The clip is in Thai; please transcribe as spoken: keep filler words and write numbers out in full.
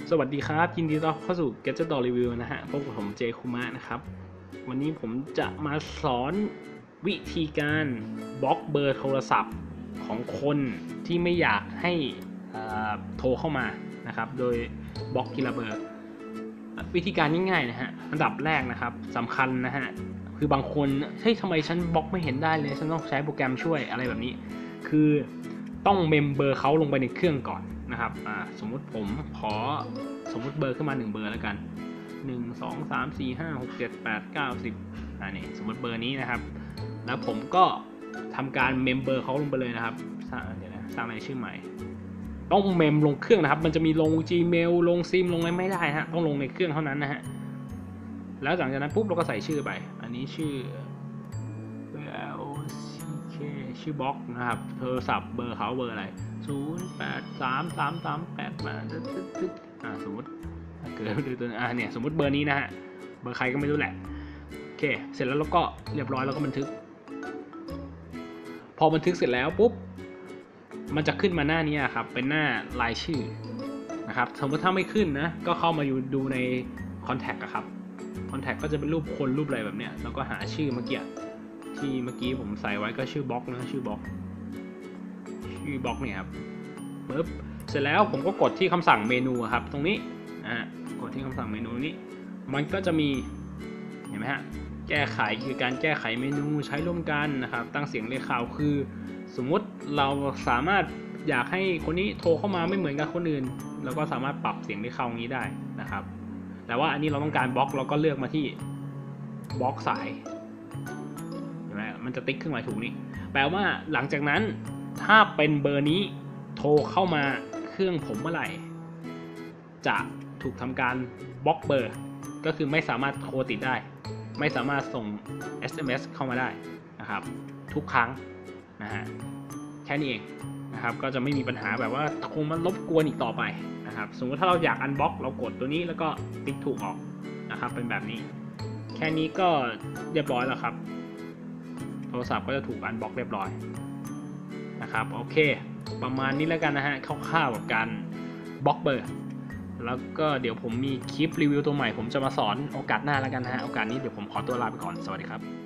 สวัสดีครับยินดีต้อนรับเข้าสู่ Gadget Door Review นะฮะพบกับผมเจคุมะนะครับวันนี้ผมจะมาสอนวิธีการบล็อกเบอร์โทรศัพท์ของคนที่ไม่อยากให้โทรเข้ามานะครับโดยบล็อกทีละเบอร์วิธีการง่ายๆนะฮะอันดับแรกนะครับสำคัญนะฮะคือบางคนเฮ้ยทำไมฉันบล็อกไม่เห็นได้เลยฉันต้องใช้โปรแกรมช่วยอะไรแบบนี้คือต้องเมมเบอร์เขาลงไปในเครื่องก่อนนะครับสมมุติผมขอสมมุติเบอร์ขึ้นมาหนึ่งเบอร์แล้วกันหนึ่ง สอง สาม สี่ ห้า หก เจ็ด แปด เก้า สิบอ่านี่สมมติเบอร์นี้นะครับแล้วผมก็ทำการเมมเบอร์เขาลงไปเลยนะครับสร้างเดี๋ยวนะสร้างรายชื่อใหม่ต้องเมมลงเครื่องนะครับมันจะมีลง Gmail ลงซิมลงอะไรไม่ได้ฮะต้องลงในเครื่องเท่านั้นนะฮะแล้วหลังจากนั้นปุ๊บเราก็ใส่ชื่อไปอันนี้ชื่อ L C K ชื่อบล็อกนะครับโทรศัพท์เบอร์เขาเบอร์อะไรศูนย์ แปด สาม สาม สาม แปดมาตึ๊ดๆอ่าสมมติเกิดดูตัวอ่าเนี่ยสมมติเบอร์นี้นะฮะเบอร์ใครก็ไม่รู้แหละโอเคเสร็จแล้วเราก็เรียบร้อยแล้วก็บันทึกพอบันทึกเสร็จแล้วปุ๊บมันจะขึ้นมาหน้านี้ครับเป็นหน้ารายชื่อนะครับสมมติถ้าไม่ขึ้นนะก็เข้ามาอยู่ดูใน Contact อะครับ Contact ก็จะเป็นรูปคนรูปอะไรแบบเนี้ยแล้วก็หาชื่อเมื่อกี้ที่เมื่อกี้ผมใส่ไว้ก็ชื่อบล็อกนะชื่อบล็อกชื่อบล็อกเนี่ยครับปึ๊บเสร็จแล้วผมก็กดที่คำสั่งเมนูครับตรงนี้อ่ากดที่คำสั่งเมนูนี้มันก็จะมีเห็นไหมฮะแก้ไขคือการแก้ไขเมนูใช้ร่วมกันนะครับตั้งเสียงเรียกข่าวคือสมมุติเราสามารถอยากให้คนนี้โทรเข้ามาไม่เหมือนกับคนอื่นเราก็สามารถปรับเสียงเรียกข่าวนี้ได้นะครับแต่ว่าอันนี้เราต้องการบล็อกเราก็เลือกมาที่บล็อกสายเห็นไหมมันจะติ๊กขึ้นมาถูกนี้แปลว่าหลังจากนั้นถ้าเป็นเบอร์นี้โทรเข้ามาเครื่องผมเมื่อไหร่จะถูกทำการบล็อกเบอร์ก็คือไม่สามารถโทรติดได้ไม่สามารถส่ง เอส เอ็ม เอส เข้ามาได้นะครับทุกครั้งนะฮะแค่นี้เองนะครับก็จะไม่มีปัญหาแบบว่าโทรมารบกวนอีกต่อไปนะครับสมมติถ้าเราอยากอันบล็อกเรากดตัวนี้แล้วก็ติ๊กถูกออกนะครับเป็นแบบนี้แค่นี้ก็เรียบร้อยแล้วครับโทรศัพท์ก็จะถูกอันบล็อกเรียบร้อยนะครับโอเคประมาณนี้แล้วกันนะฮะคร่าวๆกับการบล็อกเบอร์แล้วก็เดี๋ยวผมมีคลิปรีวิวตัวใหม่ผมจะมาสอนโอกาสหน้าแล้วกันนะฮะโอกาสนี้เดี๋ยวผมขอตัวลาไปก่อนสวัสดีครับ